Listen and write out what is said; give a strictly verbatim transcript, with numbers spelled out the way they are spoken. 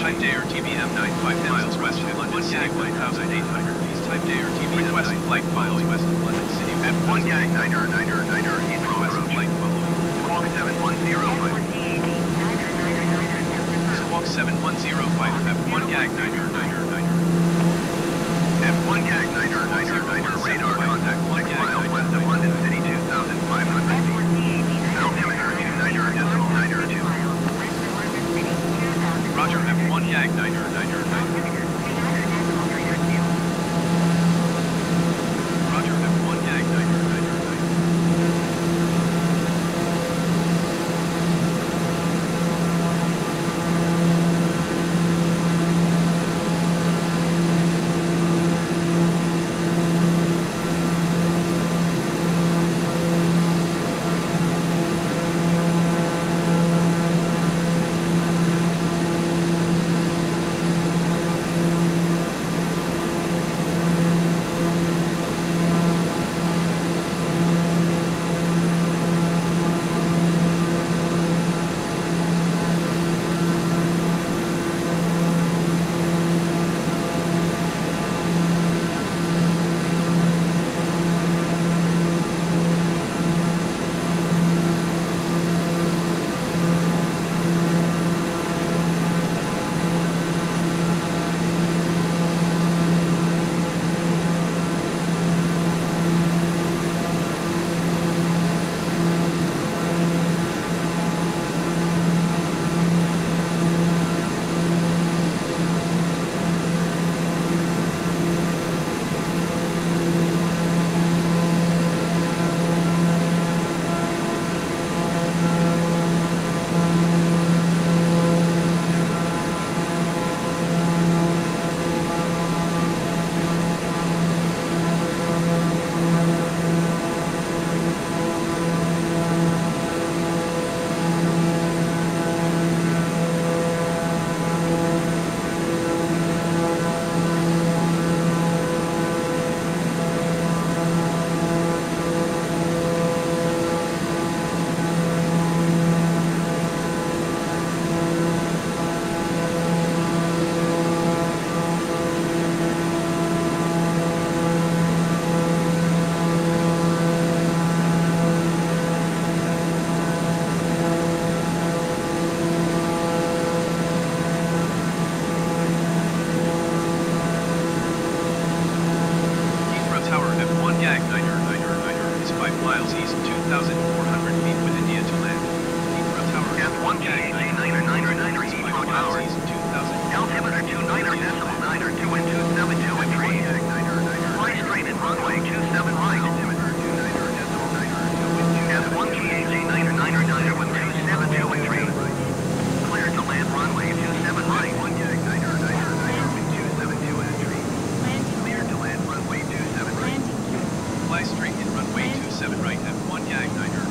Type Day or T B M ninety-five miles west of London City, one thousand eight hundred feet. Type Day or T B M request flight miles west of London City. F one gang niner niner niner Heathrow request flight following. Squawk seven one zero five. Squawk seven one zero five F one gang niner niner niner. F one gang niner niner niner radar contact one mile west of London City, two thousand five hundred feet. Altimeter two niner decimal niner two. Roger, F one gang niner niner niner. Roger, F one gang niner niner niner. Miles east, two thousand four hundred feet with India to land. Heathrow Tower, F one gang niner niner niner Heathrow Tower, east two thousand. Altimeter two niner decimal niner two and two seven two and three. Fly straight at runway two seven right. Altimeter two niner decimal niner two and two. F one G A G niner niner niner with two seven two and three. Clear to land runway two seven right. one gang niner niner niner with two seven two and three. Clear to land runway two seven right. Fly straight in runway two seven right, F one gang niner.